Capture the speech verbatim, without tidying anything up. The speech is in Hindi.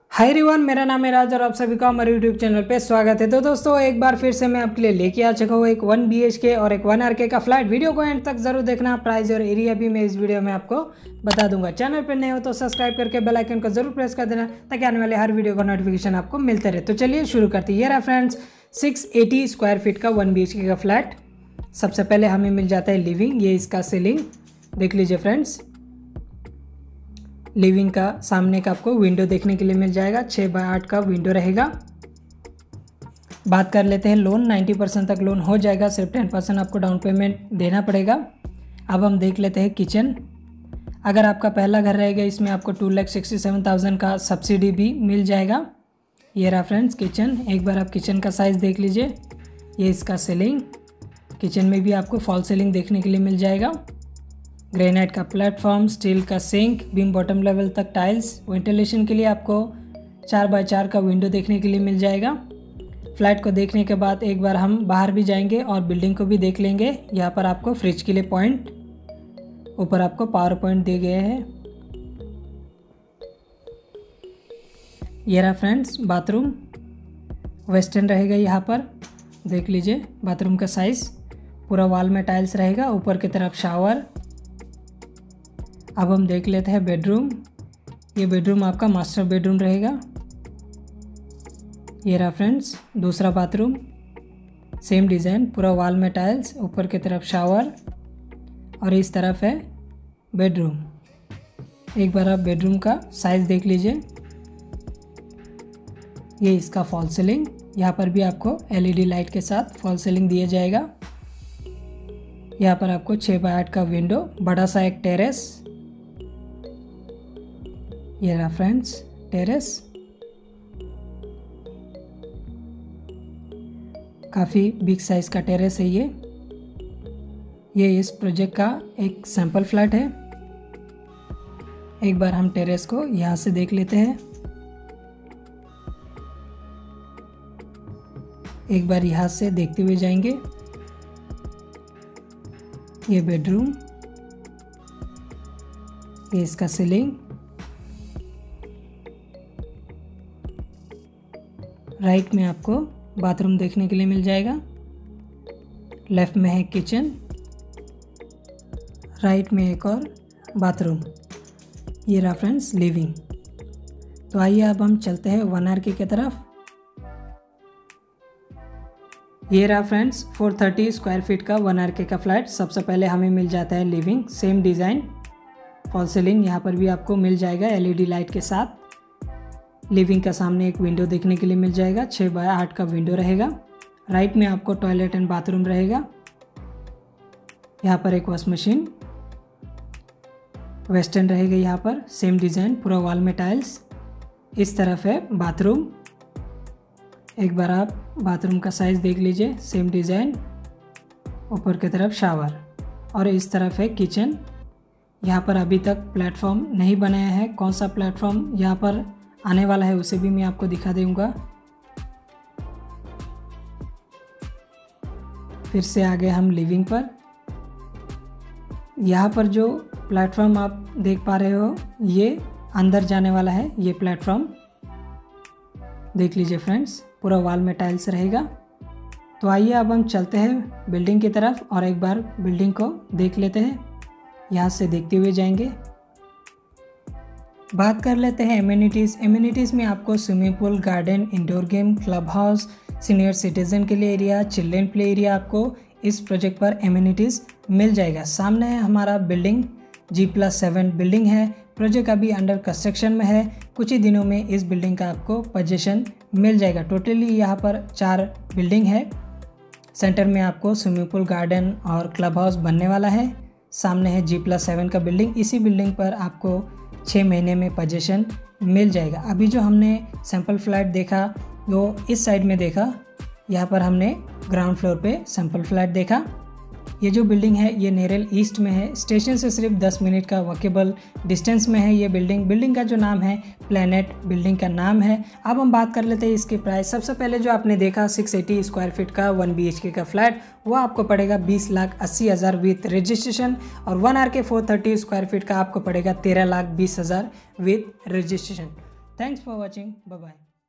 हाय एवरीवन, मेरा नाम है राज और आप सभी का हमारे यूट्यूब चैनल पे स्वागत है। तो दोस्तों, एक बार फिर से मैं आपके लिए लेके आ चुका हूँ एक वन बी एच के और एक वन आर के का फ्लैट। वीडियो को एंड तक जरूर देखना। प्राइस और एरिया भी मैं इस वीडियो में आपको बता दूंगा। चैनल पर नए हो तो सब्सक्राइब करके बेल आइकन को जरूर प्रेस कर देना ताकि आने वाले हर वीडियो का नोटिफिकेशन आपको मिलते रहे। तो चलिए शुरू करते हैं। ये रहा friends six eighty square feet का वन बी एच के का फ्लैट। सबसे पहले हमें मिल जाता है लिविंग। ये इसका सीलिंग देख लीजिए फ्रेंड्स। लिविंग का सामने का आपको विंडो देखने के लिए मिल जाएगा। छः बाय आठ का विंडो रहेगा। बात कर लेते हैं लोन। नब्बे परसेंट तक लोन हो जाएगा, सिर्फ दस परसेंट आपको डाउन पेमेंट देना पड़ेगा। अब हम देख लेते हैं किचन। अगर आपका पहला घर रहेगा इसमें आपको two lakh sixty seven thousand का सब्सिडी भी मिल जाएगा। ये रहा फ्रेंड्स किचन। एक बार आप किचन का साइज़ देख लीजिए। ये इसका सीलिंग। किचन में भी आपको फॉल सीलिंग देखने के लिए मिल जाएगा। ग्रेनाइट का प्लेटफॉर्म, स्टील का सिंक, बीम बॉटम लेवल तक टाइल्स। वेंटिलेशन के लिए आपको चार बाय चार का विंडो देखने के लिए मिल जाएगा। फ्लैट को देखने के बाद एक बार हम बाहर भी जाएंगे और बिल्डिंग को भी देख लेंगे। यहाँ पर आपको फ्रिज के लिए पॉइंट, ऊपर आपको पावर पॉइंट दिए गए हैं। ये रहा फ्रेंड्स बाथरूम। वेस्टर्न रहेगा यहाँ पर, देख लीजिए बाथरूम का साइज़। पूरा वॉल में टाइल्स रहेगा, ऊपर की तरफ शावर। अब हम देख लेते हैं बेडरूम। ये बेडरूम आपका मास्टर बेडरूम रहेगा। ये रहा फ्रेंड्स दूसरा बाथरूम। सेम डिज़ाइन, पूरा वॉल में टाइल्स, ऊपर की तरफ शावर और इस तरफ है बेडरूम। एक बार आप बेडरूम का साइज़ देख लीजिए। ये इसका फॉल सीलिंग। यहाँ पर भी आपको एल ई डी लाइट के साथ फॉल सीलिंग दिया जाएगा। यहाँ पर आपको छः बाय आठ का विंडो, बड़ा सा एक टेरेस। ये रहा फ्रेंड्स टेरेस। काफ़ी बिग साइज का टेरेस है ये। ये इस प्रोजेक्ट का एक सैंपल फ्लैट है। एक बार हम टेरेस को यहाँ से देख लेते हैं। एक बार यहाँ से देखते हुए जाएंगे। ये बेडरूम, ये इसका सीलिंग। राइट में आपको बाथरूम देखने के लिए मिल जाएगा। लेफ्ट में है किचन, राइट में एक और बाथरूम। ये रहा फ्रेंड्स लिविंग। तो आइए अब हम चलते हैं वन आर के की तरफ। ये रहा friends four thirty square feet का वन आर के का फ्लैट। सबसे पहले हमें मिल जाता है living. Same design, fall ceiling यहाँ पर भी आपको मिल जाएगा एल ई डी लाइट के साथ। लिविंग का सामने एक विंडो देखने के लिए मिल जाएगा। छः बाय आठ का विंडो रहेगा। राइट में आपको टॉयलेट एंड बाथरूम रहेगा। यहाँ पर एक वॉश मशीन, वेस्टर्न रहेगा यहाँ पर। सेम डिज़ाइन, पूरा वॉल में टाइल्स। इस तरफ है बाथरूम। एक बार आप बाथरूम का साइज़ देख लीजिए। सेम डिज़ाइन, ऊपर की तरफ शावर और इस तरफ है किचन। यहाँ पर अभी तक प्लेटफॉर्म नहीं बनाया है। कौन सा प्लेटफॉर्म यहाँ पर आने वाला है उसे भी मैं आपको दिखा दूंगा। फिर से आ गए हम लिविंग पर। यहाँ पर जो प्लेटफॉर्म आप देख पा रहे हो ये अंदर जाने वाला है। ये प्लेटफॉर्म देख लीजिए फ्रेंड्स, पूरा वॉल में टाइल्स रहेगा। तो आइए अब हम चलते हैं बिल्डिंग की तरफ और एक बार बिल्डिंग को देख लेते हैं। यहाँ से देखते हुए जाएंगे। बात कर लेते हैं एम्यूनिटीज़। एम्यूनिटीज़ में आपको swimming pool, garden, indoor game, club house, senior citizen के लिए एरिया, चिल्ड्रेन प्ले एरिया आपको इस प्रोजेक्ट पर एम्यूनिटीज़ मिल जाएगा। सामने है हमारा building, G plus seven building है। प्रोजेक्ट अभी अंडर कंस्ट्रक्शन में है। कुछ ही दिनों में इस बिल्डिंग का आपको पोजीशन मिल जाएगा। टोटली यहाँ पर चार बिल्डिंग है। सेंटर में आपको स्विमिंग पूल, गार्डन और क्लब हाउस बनने वाला है। सामने है जी प्लस सेवन का बिल्डिंग। इसी बिल्डिंग पर आपको छः महीने में पोजीशन मिल जाएगा। अभी जो हमने सैंपल फ्लैट देखा वो इस साइड में देखा। यहाँ पर हमने ग्राउंड फ्लोर पे सैंपल फ्लैट देखा। ये जो बिल्डिंग है ये नेरल ईस्ट में है। स्टेशन से सिर्फ दस मिनट का वॉकेबल डिस्टेंस में है ये बिल्डिंग। बिल्डिंग का जो नाम है प्लैनेट बिल्डिंग का नाम है। अब हम बात कर लेते हैं इसके प्राइस। सबसे पहले जो आपने देखा सिक्स एटी स्क्वायर फीट का वन बी एच के का फ्लैट वो आपको पड़ेगा बीस लाख अस्सी हज़ार विथ रजिस्ट्रेशन, और one R K four thirty square feet का आपको पड़ेगा तेरह लाख बीस हज़ार with registration. Thanks for watching, bye bye.